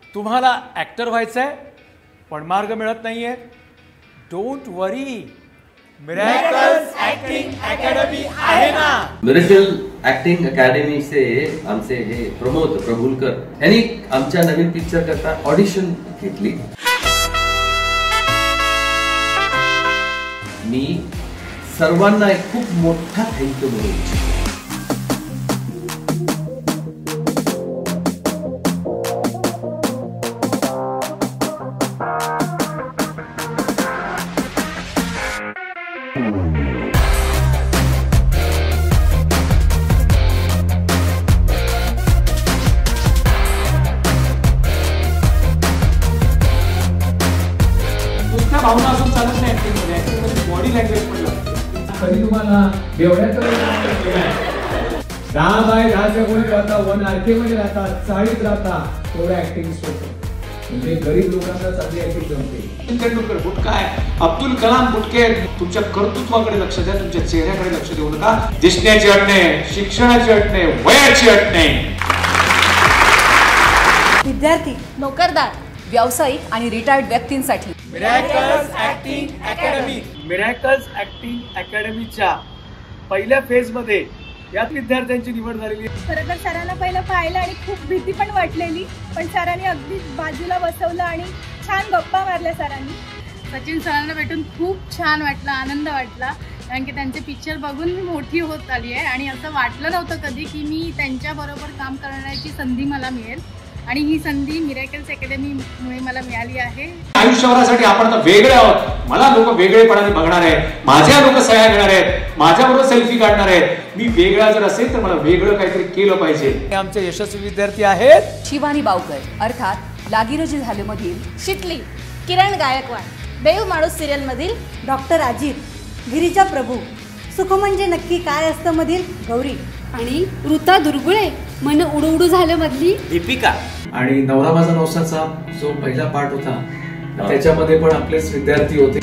तुम्हाला ॲक्टर व्हायचं आहे पण मार्ग मिळत नाहीये, don't worry, miracles acting academy आहे ना. मिरेकल ॲक्टिंग अकॅडमी से आमचे हे प्रमोद प्रभुलकर यांनी आमच्या नवीन पिक्चर करता ऑडिशन घेतली. मी सर्वांना एक खूप मोठा थँक्यू म्हणू इच्छितो. भावना असून चालत नाही ऍक्टिंग मध्ये बॉडी लँग्वेज पण लागते. कधी तुम्हाला बेवड्याचं 10x10 कोणी राहता, 1 RK मध्ये राहता, चाळीत राहता, तेवढं ऍक्टिंग होतं. म्हणजे गरीब लोकांना चांगली ऍक्टिंग जमते. तेंडुलकर बुटका आहे, अब्दुल कलाम बुटके. तुमच्या कर्तृत्वाकडे लक्ष द्या, तुमच्या चेहऱ्याकडे लक्ष देऊ नका. दिसण्याची अट नाही, शिक्षणाची अट नाही, वयाची अट नाही. विद्यार्थी, नोकरदार, व्यावसायिक आणि रिटायर्ड व्यक्तींसाठी miracles acting academy. Miracles acting अकॅडमीच्या पहिल्या फेज मध्ये यात विद्यार्थ्यांची निवड झालेली आहे. खरं तर सरांना पहिलं पाहिलं आणि खूप भीती पण वाटलेली, पण सरांनी अगदी बाजूला बसवलं आणि छान गप्पा मारल्या सरांनी. सचिन सरांना भेटून खूप छान वाटलं, आनंद वाटला, कारण की त्यांचे पिक्चर बघून मी मोठी होत आली आहे आणि असं वाटलं नव्हतं कधी की मी त्यांच्याबरोबर काम करण्याची संधी मला मिळेल आणि ही संधी मिरेकल्स अकॅडमीमुळे मला मिळाली आहे. आयुष्यभरासाठी आपण आता वेगळे आहोत. मला लोक वेगळेपणाने बघणार आहेत, माझ्या लोक सह्या घेणार आहेत, माझ्याबरोबर सेल्फी काढणार आहेत. मी वेगळा जर असेल तर मला वेगळं काहीतरी केलं पाहिजे. आमचे यशस्वी विद्यार्थी आहेत शिवानी बावकर, अर्थात लागिरोजी झाले मधील शितली, किरण गायकवाड, देव माणूस सिरियल मधील डॉक्टर अजित, गिरिजा प्रभू, सुख म्हणजे नक्की काय असतं मधील गौरी आणि ऋता दुर्गुळे, मन उडू उडू झालं मधली दीपिका. आणि नवरा माझा नवसाचा जो पहिला पार्ट होता त्याच्यामध्ये पण आपलेच विद्यार्थी होते.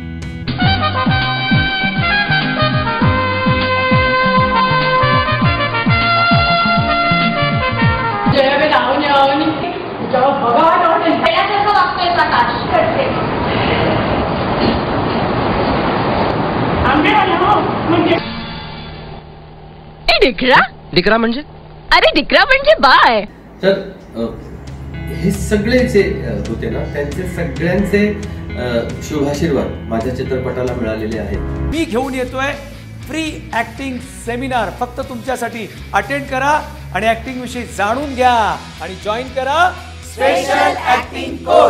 डिकरा म्हणजे अरे डिकरा म्हणजे बाय. तर हे सगळे जे होते ना त्यांचे सगळ्यांचे शुभाशीर्वाद माझ्या चित्रपटाला मिळालेले आहेत. मी घेऊन येतोय फ्री ऍक्टिंग सेमिनार फक्त तुमच्यासाठी. अटेंड करा आणि ऍक्टिंग विषयी जाणून घ्या आणि जॉईन करा स्पेशल ऍक्टिंग कोर्स.